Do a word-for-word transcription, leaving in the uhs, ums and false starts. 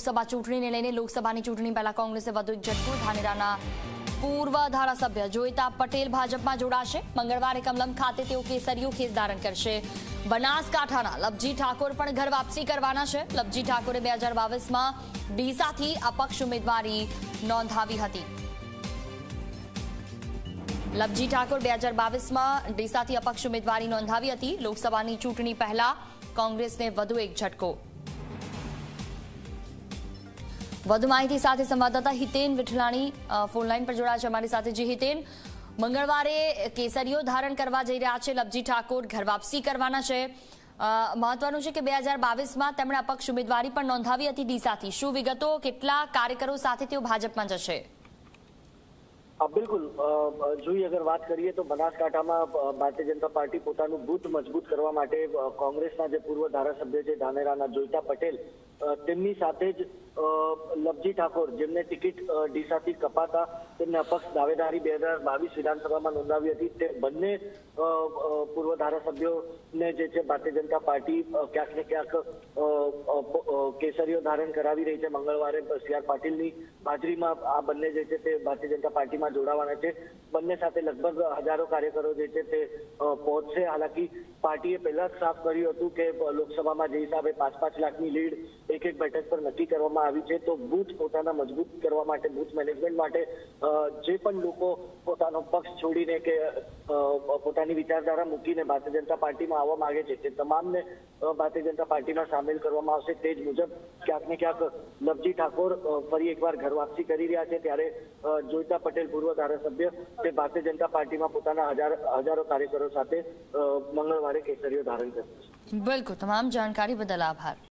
લોકસભા ચૂંટણીને લઈને લોકસભાની ચૂંટણી પહેલા કોંગ્રેસે વધુ એક ઝટકો. ધાનેરાના પૂર્વ ધારાસભ્ય જોઈતા પટેલ ભાજપમાં જોડાશે. મંગળવારે કમલમ ખાતે તેઓ કેસરીયો ખેસ ધારણ કરશે. બનાસકાંઠાના લવજી ઠાકોર પણ ઘર વાપસી કરવાના છે. લવજી ઠાકોરે બે હજાર બાવીસમાં ડીસાથી અપક્ષ ઉમેદવારી નોંધાવી હતી. લવજી ઠાકોર બે હજાર બાવીસમાં ડીસાથી અપક્ષ ઉમેદવારી નોંધાવી હતી. લોકસભાની ચૂંટણી પહેલા કોંગ્રેસને વધુ એક ઝટકો. વધુ માહિતી સાથે સંવાદદાતા હિતેન વિઠલાણી ફોનલાઈન પર જોડાયા છે અમારી સાથે. જી હિતેન, મંગળવારે કેસરીઓ ધારણ કરવા જઈ રહ્યા છે લવજી ઠાકોર, ઘર વાપસી કરવાના છે. મહત્વનું છે કે બે હજાર બાવીસમાં તેમણે અપક્ષ ઉમેદવારી પણ નોંધાવી હતી ડીસાથી. શું વિગતો, કેટલા કાર્યકરો સાથે તેઓ ભાજપમાં જશે? બિલકુલ, જોઈએ અગર વાત કરીએ તો બનાસકાંઠામાં ભારતીય જનતા પાર્ટી પોતાનું બૂથ મજબૂત કરવા માટે કોંગ્રેસના જે પૂર્વ ધારાસભ્ય છે ધાનેરાના જોઈતા પટેલ, તેમની સાથે જ લવજી ઠાકોર જેમને ટિકિટ ડીસાથી કપાતા તેમને અપક્ષ દાવેદારી બે હજાર બાવીસ વિધાનસભામાં નોંધાવી હતી. તે બંને પૂર્વ ધારાસભ્યોને જે છે ભારતીય જનતા પાર્ટી ક્યાંક ને ક્યાંક કેસરીઓ ધારણ કરાવી રહી છે. મંગળવારે સી આર પાટીલની હાજરીમાં આ બંને જે છે તે ભારતીય જનતા પાર્ટીમાં જોડાવાના છે. બંને સાથે લગભગ હજારો કાર્યકરો જે છે તે પહોંચશે. હાલાકી પાર્ટીએ પહેલા જ સાફ કર્યું હતું કે લોકસભામાં જે હિસાબે પાંચ પાંચ લાખની લીડ એક એક બેઠક પર નક્કી કરવામાં આવી છે, તો બૂથ પોતાના મજબૂત કરવા માટે, બૂથ મેનેજમેન્ટ માટે જે પણ લોકો પોતાનો પક્ષ છોડીને કે પોતાની વિચારધારા મૂકીને ભારતીય જનતા પાર્ટીમાં આવવા માંગે છે તે તમામને ભારતીય જનતા પાર્ટીમાં સામેલ કરવામાં આવશે. તે જ મુજબ ક્યાંક ને ક્યાંક લવજી ઠાકોર ફરી એકવાર ઘર વાપસી કરી રહ્યા છે, ત્યારે જોઈતા પટેલ પૂર્વ ધારાસભ્ય તે ભારતીય જનતા પાર્ટીમાં પોતાના હજાર હજારો કાર્યકરો સાથે મંગળવારે કેસરીઓ ધારણ કરશે. બિલકુલ, તમામ જાણકારી બદલ આભાર.